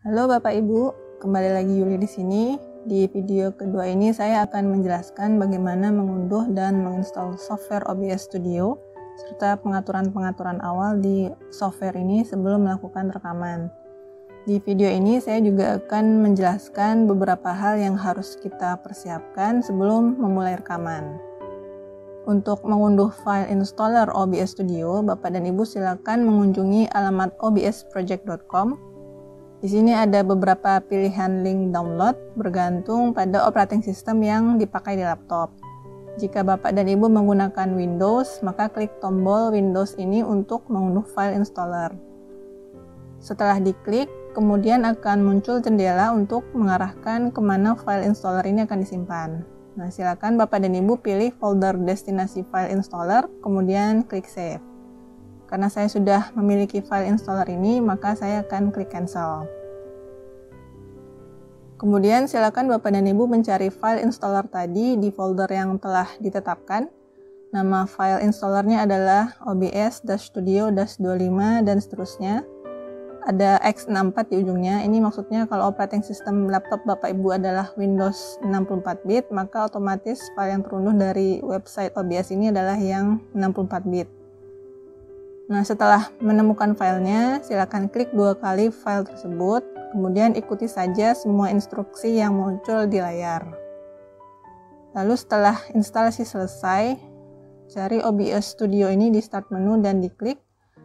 Halo Bapak Ibu, kembali lagi Yuli di sini. Di video kedua ini saya akan menjelaskan bagaimana mengunduh dan menginstal software OBS Studio serta pengaturan-pengaturan awal di software ini sebelum melakukan rekaman. Di video ini saya juga akan menjelaskan beberapa hal yang harus kita persiapkan sebelum memulai rekaman. Untuk mengunduh file installer OBS Studio, Bapak dan Ibu silakan mengunjungi alamat obsproject.com. Di sini ada beberapa pilihan link download bergantung pada operating system yang dipakai di laptop. Jika Bapak dan Ibu menggunakan Windows, maka klik tombol Windows ini untuk mengunduh file installer. Setelah diklik, kemudian akan muncul jendela untuk mengarahkan kemana file installer ini akan disimpan. Nah, silakan Bapak dan Ibu pilih folder destinasi file installer, kemudian klik save. Karena saya sudah memiliki file installer ini, maka saya akan klik cancel. Kemudian silakan Bapak dan Ibu mencari file installer tadi di folder yang telah ditetapkan. Nama file installernya adalah obs-studio-25 dan seterusnya. Ada x64 di ujungnya. Ini maksudnya kalau operating system laptop Bapak Ibu adalah Windows 64 bit, maka otomatis file yang terunduh dari website OBS ini adalah yang 64 bit. Nah, setelah menemukan filenya, silakan klik 2 kali file tersebut, kemudian ikuti saja semua instruksi yang muncul di layar. Lalu setelah instalasi selesai, cari OBS Studio ini di Start menu dan diklik.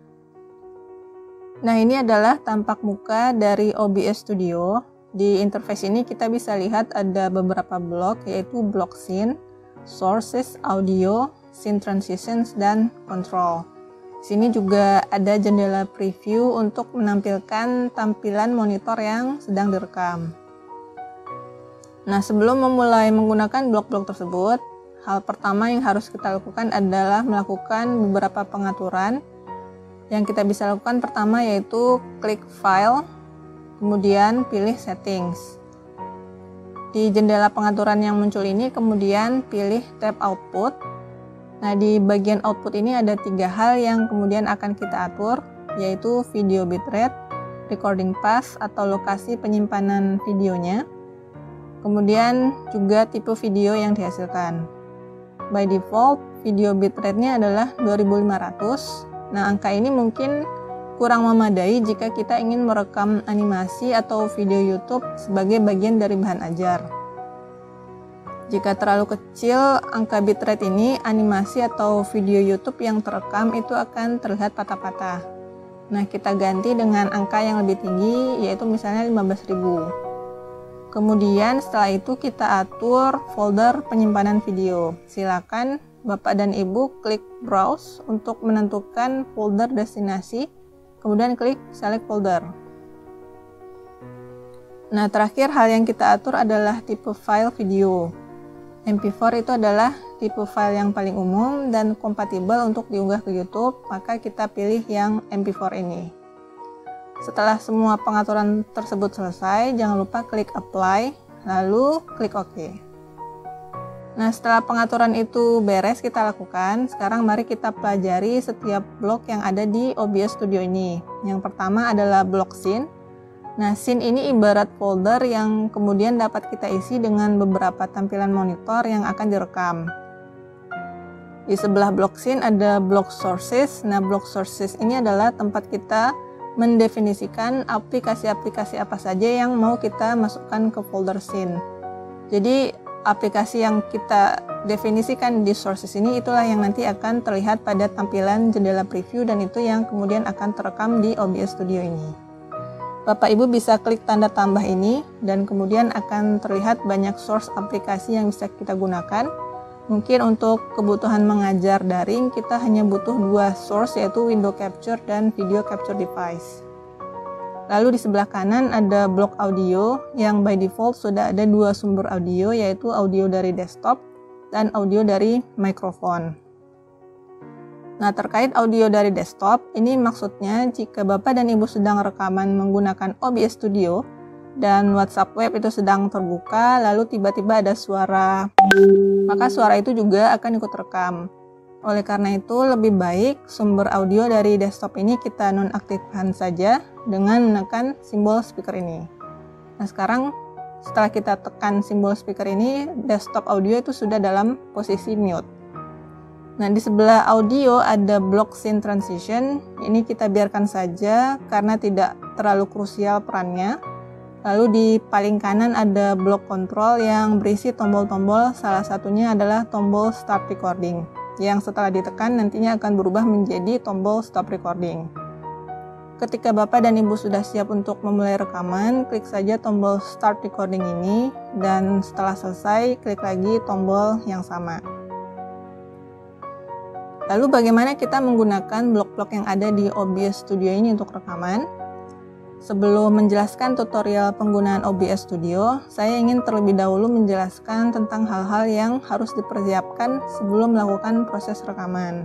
Nah, ini adalah tampak muka dari OBS Studio. Di interface ini kita bisa lihat ada beberapa blok, yaitu blok scene, sources, audio, scene transitions, dan control. Di sini juga ada jendela preview untuk menampilkan tampilan monitor yang sedang direkam. Nah, sebelum memulai menggunakan blok-blok tersebut, hal pertama yang harus kita lakukan adalah melakukan beberapa pengaturan. Yang kita bisa lakukan pertama yaitu klik File, kemudian pilih Settings. Di jendela pengaturan yang muncul ini, kemudian pilih tab Output. Nah, di bagian output ini ada 3 hal yang kemudian akan kita atur, yaitu video bitrate, recording path atau lokasi penyimpanan videonya, kemudian juga tipe video yang dihasilkan. By default, video bitrate-nya adalah 2500. Nah, angka ini mungkin kurang memadai jika kita ingin merekam animasi atau video YouTube sebagai bagian dari bahan ajar. Jika terlalu kecil angka bitrate ini, animasi atau video YouTube yang terekam itu akan terlihat patah-patah. Nah, kita ganti dengan angka yang lebih tinggi, yaitu misalnya 15.000. Kemudian setelah itu kita atur folder penyimpanan video. Silakan Bapak dan Ibu klik Browse untuk menentukan folder destinasi, kemudian klik Select Folder. Nah, terakhir hal yang kita atur adalah tipe file video. MP4 itu adalah tipe file yang paling umum dan kompatibel untuk diunggah ke YouTube, maka kita pilih yang MP4 ini. Setelah semua pengaturan tersebut selesai, jangan lupa klik Apply, lalu klik OK. Nah, setelah pengaturan itu beres kita lakukan, sekarang mari kita pelajari setiap blok yang ada di OBS Studio ini. Yang pertama adalah blok scene. Nah, scene ini ibarat folder yang kemudian dapat kita isi dengan beberapa tampilan monitor yang akan direkam. Di sebelah blok scene ada blok sources. Nah, blok sources ini adalah tempat kita mendefinisikan aplikasi-aplikasi apa saja yang mau kita masukkan ke folder scene. Jadi, aplikasi yang kita definisikan di sources ini itulah yang nanti akan terlihat pada tampilan jendela preview dan itu yang kemudian akan terekam di OBS Studio ini. Bapak Ibu bisa klik tanda tambah ini dan kemudian akan terlihat banyak source aplikasi yang bisa kita gunakan. Mungkin untuk kebutuhan mengajar daring kita hanya butuh 2 source, yaitu Window Capture dan Video Capture Device. Lalu di sebelah kanan ada blok audio yang by default sudah ada 2 sumber audio, yaitu audio dari desktop dan audio dari mikrofon. Nah, terkait audio dari desktop, ini maksudnya jika Bapak dan Ibu sedang rekaman menggunakan OBS Studio dan WhatsApp web itu sedang terbuka, lalu tiba-tiba ada suara, maka suara itu juga akan ikut rekam. Oleh karena itu, lebih baik sumber audio dari desktop ini kita nonaktifkan saja dengan menekan simbol speaker ini. Nah, sekarang setelah kita tekan simbol speaker ini, desktop audio itu sudah dalam posisi mute. Nah, di sebelah audio ada block scene transition. Ini kita biarkan saja karena tidak terlalu krusial perannya. Lalu di paling kanan ada block control yang berisi tombol-tombol, salah satunya adalah tombol start recording, yang setelah ditekan nantinya akan berubah menjadi tombol stop recording. Ketika Bapak dan Ibu sudah siap untuk memulai rekaman, klik saja tombol start recording ini, dan setelah selesai, klik lagi tombol yang sama. Lalu bagaimana kita menggunakan blok-blok yang ada di OBS Studio ini untuk rekaman? Sebelum menjelaskan tutorial penggunaan OBS Studio, saya ingin terlebih dahulu menjelaskan tentang hal-hal yang harus dipersiapkan sebelum melakukan proses rekaman.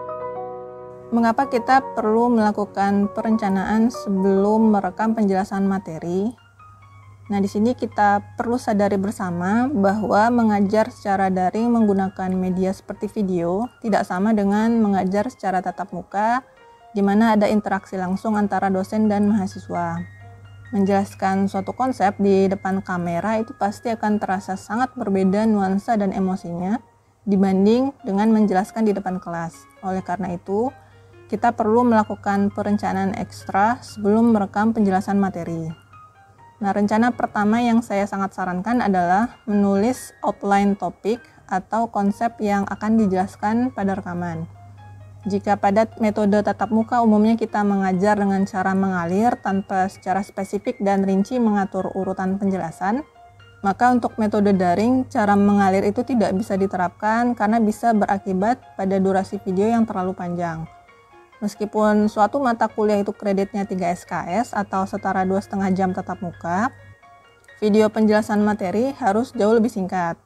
Mengapa kita perlu melakukan perencanaan sebelum merekam penjelasan materi? Nah, di sini kita perlu sadari bersama bahwa mengajar secara daring menggunakan media seperti video tidak sama dengan mengajar secara tatap muka, di mana ada interaksi langsung antara dosen dan mahasiswa. Menjelaskan suatu konsep di depan kamera itu pasti akan terasa sangat berbeda nuansa dan emosinya dibanding dengan menjelaskan di depan kelas. Oleh karena itu, kita perlu melakukan perencanaan ekstra sebelum merekam penjelasan materi. Nah, rencana pertama yang saya sangat sarankan adalah menulis outline topik atau konsep yang akan dijelaskan pada rekaman. Jika pada metode tatap muka umumnya kita mengajar dengan cara mengalir tanpa secara spesifik dan rinci mengatur urutan penjelasan, maka untuk metode daring, cara mengalir itu tidak bisa diterapkan karena bisa berakibat pada durasi video yang terlalu panjang. Meskipun suatu mata kuliah itu kreditnya 3 SKS atau setara 2,5 jam tatap muka, video penjelasan materi harus jauh lebih singkat.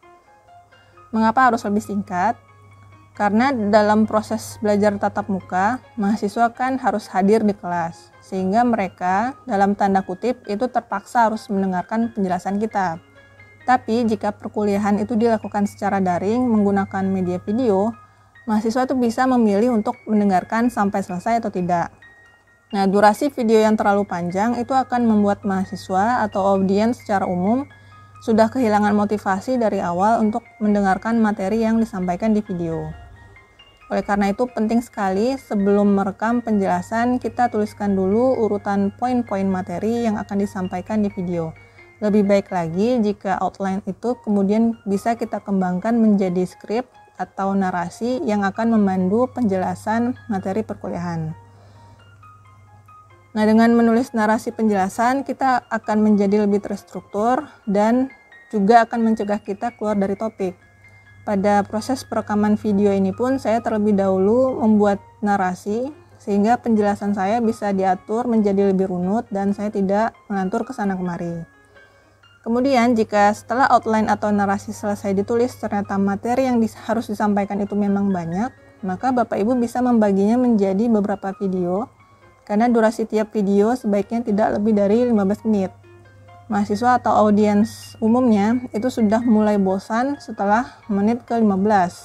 Mengapa harus lebih singkat? Karena dalam proses belajar tatap muka, mahasiswa kan harus hadir di kelas, sehingga mereka dalam tanda kutip itu terpaksa harus mendengarkan penjelasan kita. Tapi jika perkuliahan itu dilakukan secara daring menggunakan media video, mahasiswa itu bisa memilih untuk mendengarkan sampai selesai atau tidak. Nah, durasi video yang terlalu panjang itu akan membuat mahasiswa atau audiens secara umum sudah kehilangan motivasi dari awal untuk mendengarkan materi yang disampaikan di video. Oleh karena itu penting sekali sebelum merekam penjelasan kita tuliskan dulu urutan poin-poin materi yang akan disampaikan di video. Lebih baik lagi jika outline itu kemudian bisa kita kembangkan menjadi skrip atau narasi yang akan memandu penjelasan materi perkuliahan. Nah, dengan menulis narasi penjelasan, kita akan menjadi lebih terstruktur dan juga akan mencegah kita keluar dari topik. Pada proses perekaman video ini pun saya terlebih dahulu membuat narasi sehingga penjelasan saya bisa diatur menjadi lebih runut dan saya tidak melantur ke sana kemari. Kemudian jika setelah outline atau narasi selesai ditulis ternyata materi yang harus disampaikan itu memang banyak, maka Bapak Ibu bisa membaginya menjadi beberapa video karena durasi tiap video sebaiknya tidak lebih dari 15 menit. Mahasiswa atau audiens umumnya itu sudah mulai bosan setelah menit ke-15.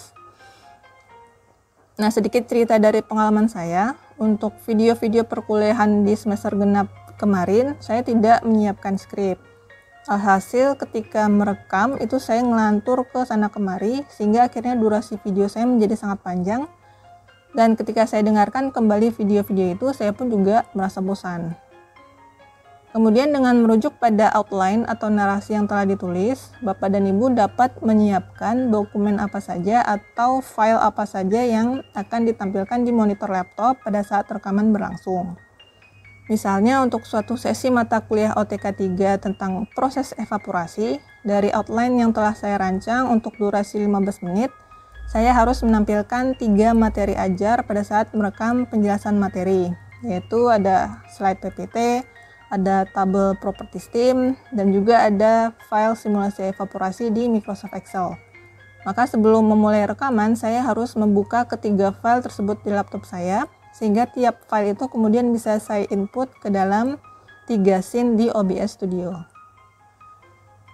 Nah, sedikit cerita dari pengalaman saya. Untuk video-video perkuliahan di semester genap kemarin, saya tidak menyiapkan skrip. Alhasil ketika merekam itu saya ngelantur ke sana kemari sehingga akhirnya durasi video saya menjadi sangat panjang. Dan ketika saya dengarkan kembali video-video itu, saya pun juga merasa bosan. Kemudian dengan merujuk pada outline atau narasi yang telah ditulis, Bapak dan Ibu dapat menyiapkan dokumen apa saja atau file apa saja yang akan ditampilkan di monitor laptop pada saat rekaman berlangsung. Misalnya untuk suatu sesi mata kuliah OTK 3 tentang proses evaporasi, dari outline yang telah saya rancang untuk durasi 15 menit, saya harus menampilkan 3 materi ajar pada saat merekam penjelasan materi, yaitu ada slide PPT, ada tabel properties team, dan juga ada file simulasi evaporasi di Microsoft Excel. Maka sebelum memulai rekaman, saya harus membuka ketiga file tersebut di laptop saya, sehingga tiap file itu kemudian bisa saya input ke dalam 3 scene di OBS Studio.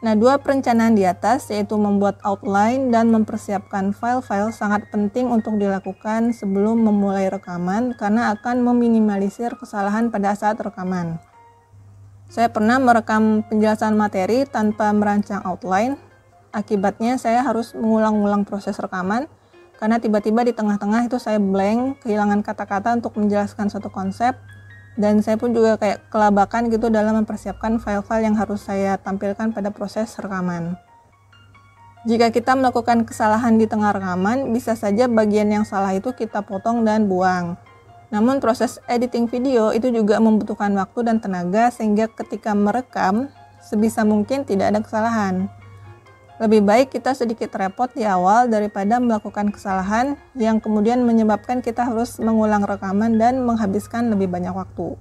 Nah, dua perencanaan di atas, yaitu membuat outline dan mempersiapkan file-file, sangat penting untuk dilakukan sebelum memulai rekaman karena akan meminimalisir kesalahan pada saat rekaman. Saya pernah merekam penjelasan materi tanpa merancang outline. Akibatnya saya harus mengulang-ulang proses rekaman karena tiba-tiba di tengah-tengah itu saya blank, kehilangan kata-kata untuk menjelaskan suatu konsep. Dan saya pun juga kayak kelabakan gitu dalam mempersiapkan file-file yang harus saya tampilkan pada proses rekaman. Jika kita melakukan kesalahan di tengah rekaman, bisa saja bagian yang salah itu kita potong dan buang. Namun proses editing video itu juga membutuhkan waktu dan tenaga sehingga ketika merekam, sebisa mungkin tidak ada kesalahan. Lebih baik kita sedikit repot di awal daripada melakukan kesalahan yang kemudian menyebabkan kita harus mengulang rekaman dan menghabiskan lebih banyak waktu.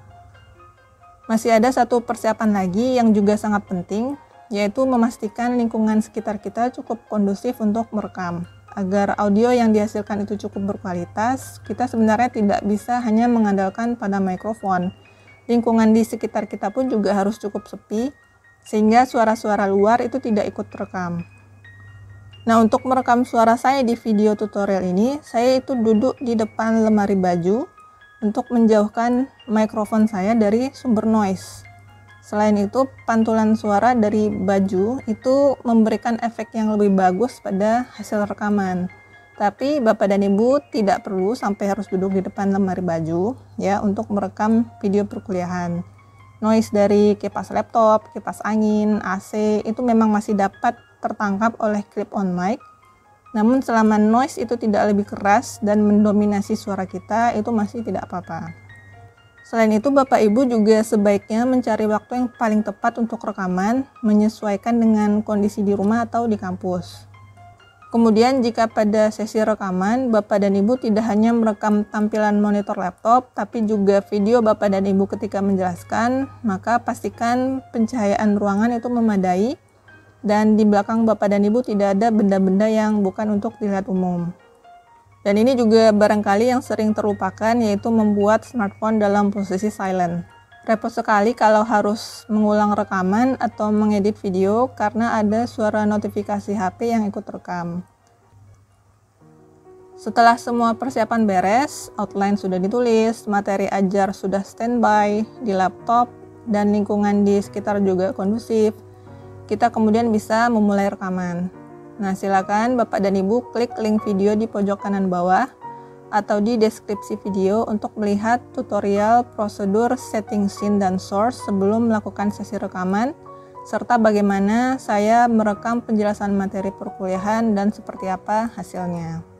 Masih ada satu persiapan lagi yang juga sangat penting, yaitu memastikan lingkungan sekitar kita cukup kondusif untuk merekam. Agar audio yang dihasilkan itu cukup berkualitas, kita sebenarnya tidak bisa hanya mengandalkan pada mikrofon. Lingkungan di sekitar kita pun juga harus cukup sepi, sehingga suara-suara luar itu tidak ikut terekam. Nah, untuk merekam suara saya di video tutorial ini, saya itu duduk di depan lemari baju untuk menjauhkan mikrofon saya dari sumber noise. Selain itu, pantulan suara dari baju itu memberikan efek yang lebih bagus pada hasil rekaman. Tapi Bapak dan Ibu tidak perlu sampai harus duduk di depan lemari baju ya untuk merekam video perkuliahan. Noise dari kipas laptop, kipas angin, AC itu memang masih dapat tertangkap oleh clip-on mic. Namun selama noise itu tidak lebih keras dan mendominasi suara kita, itu masih tidak apa-apa. Selain itu, Bapak Ibu juga sebaiknya mencari waktu yang paling tepat untuk rekaman, menyesuaikan dengan kondisi di rumah atau di kampus. Kemudian jika pada sesi rekaman, Bapak dan Ibu tidak hanya merekam tampilan monitor laptop, tapi juga video Bapak dan Ibu ketika menjelaskan, maka pastikan pencahayaan ruangan itu memadai, dan di belakang Bapak dan Ibu tidak ada benda-benda yang bukan untuk dilihat umum. Dan ini juga barangkali yang sering terlupakan, yaitu membuat smartphone dalam posisi silent. Repot sekali kalau harus mengulang rekaman atau mengedit video karena ada suara notifikasi HP yang ikut rekam. Setelah semua persiapan beres, outline sudah ditulis, materi ajar sudah standby di laptop, dan lingkungan di sekitar juga kondusif, kita kemudian bisa memulai rekaman. Nah, silakan Bapak dan Ibu klik link video di pojok kanan bawah atau di deskripsi video untuk melihat tutorial prosedur setting scene dan source sebelum melakukan sesi rekaman, serta bagaimana saya merekam penjelasan materi perkuliahan dan seperti apa hasilnya.